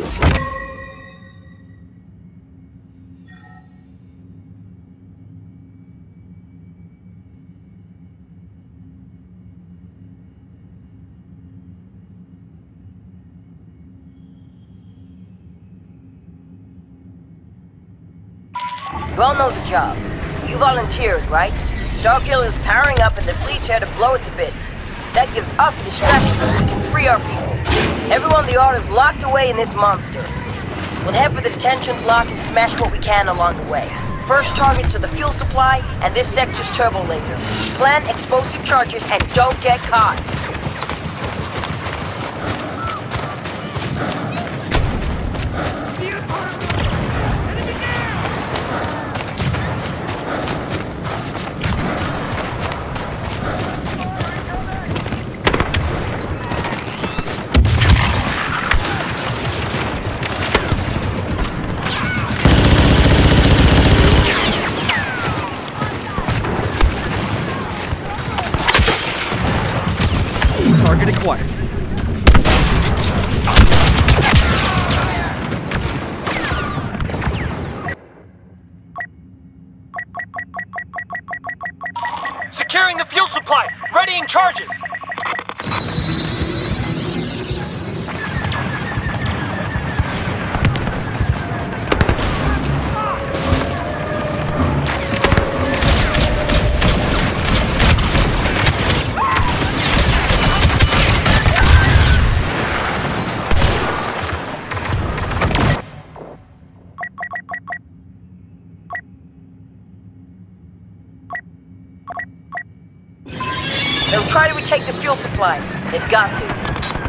You all know the job. You volunteered, right? Starkiller is powering up and the fleet's here to blow it to bits. That gives us a distraction so we can free our people. Everyone in the Order is locked away in this monster. We'll head for the detention block and smash what we can along the way. First targets are the fuel supply and this sector's turbo laser. Plant explosive charges and don't get caught. Target acquired. Securing the fuel supply! Readying charges! They'll try to retake the fuel supply. They've got to.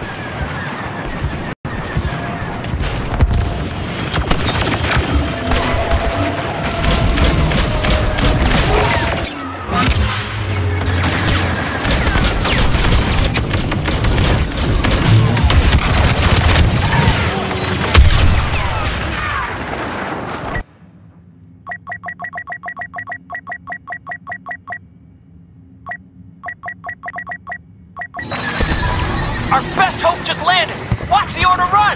Our best hope just landed! Watch the Order run!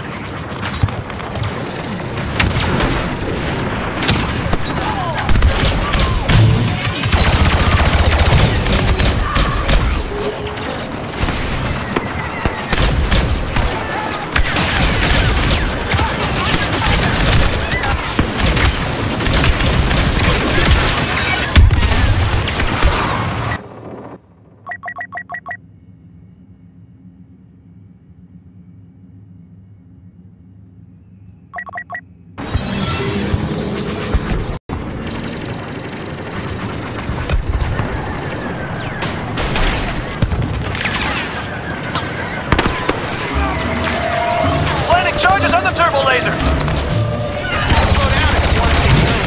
Charges on the turbo laser! Slow down if you want to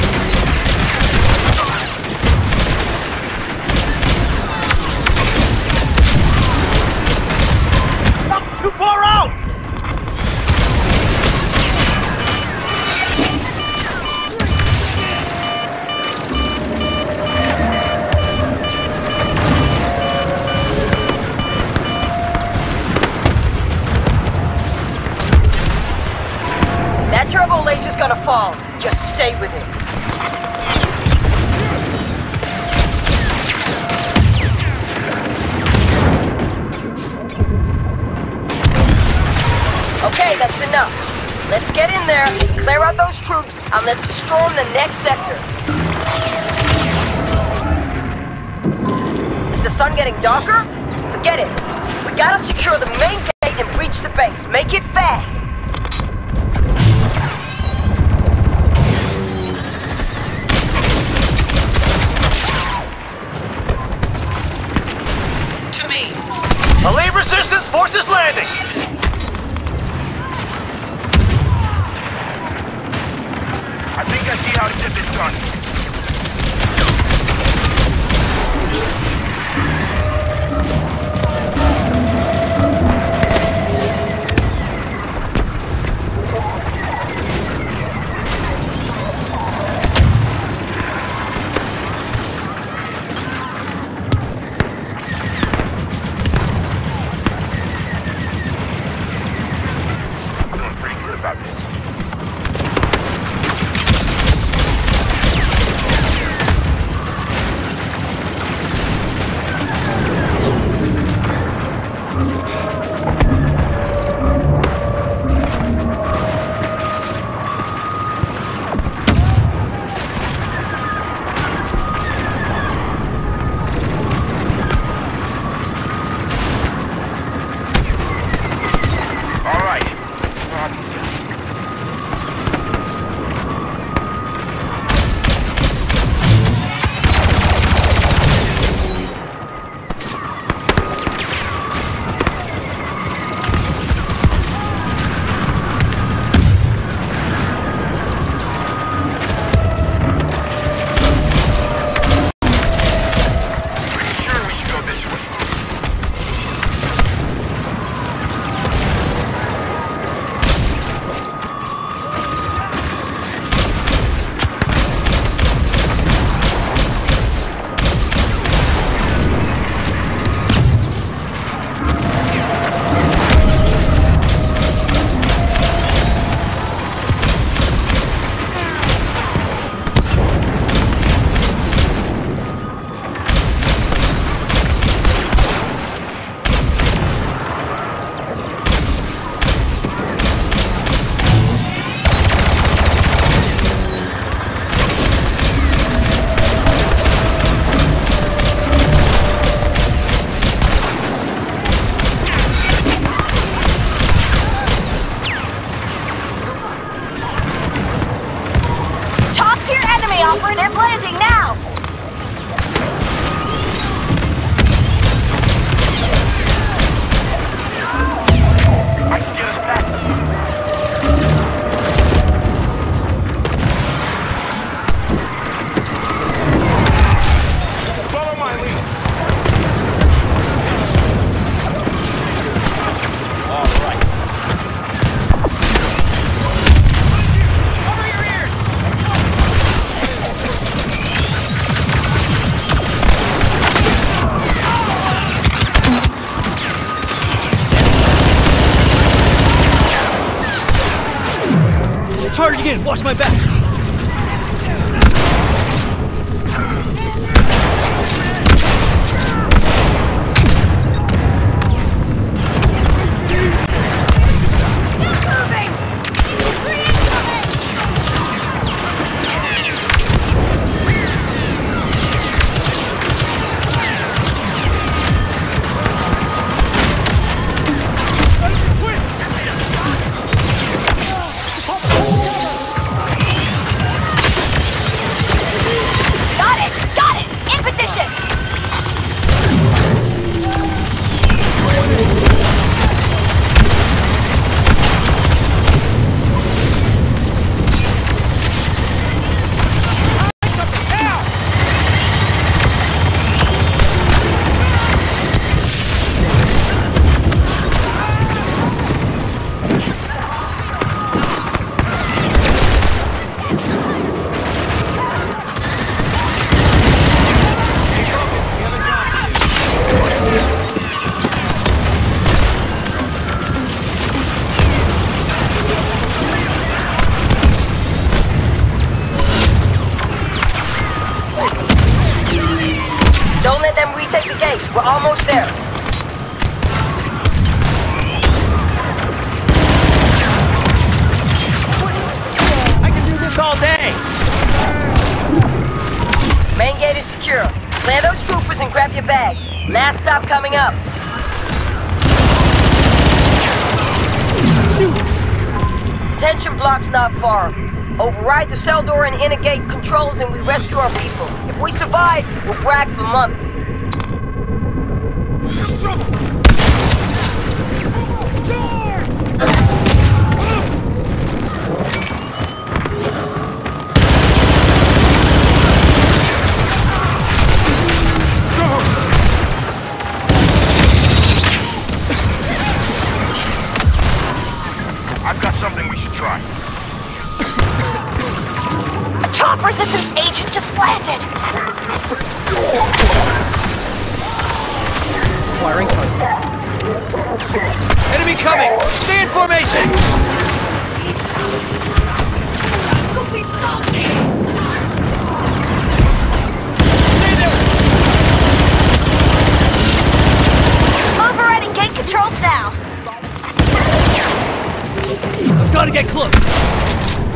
take notes. Too far out! That turbo laser's gonna fall. Just stay with it. Okay, that's enough. Let's get in there, clear out those troops, and let's storm the next sector. Is the sun getting darker? Forget it. We gotta secure the main gate and breach the base. Make it fast. Elite resistance forces landing! I think I see how to get this done. About this. Lowering and landing now! I can get us back. Follow my lead. All right. Cover your ears! Charging in! Watch my back! Got it! In position! Don't let them retake the gate. We're almost there. I can do this all day. Main gate is secure. Clear those troopers and grab your bag. Last stop coming up. Detention block's not far. Override the cell door and inner gate controls and we rescue our people. If we survive, we'll brag for months. I've got something we should try. A top resistance agent just landed! Firing target. Enemy coming! Stay in formation! Stay there! Overriding gate controls now! I've got to get close!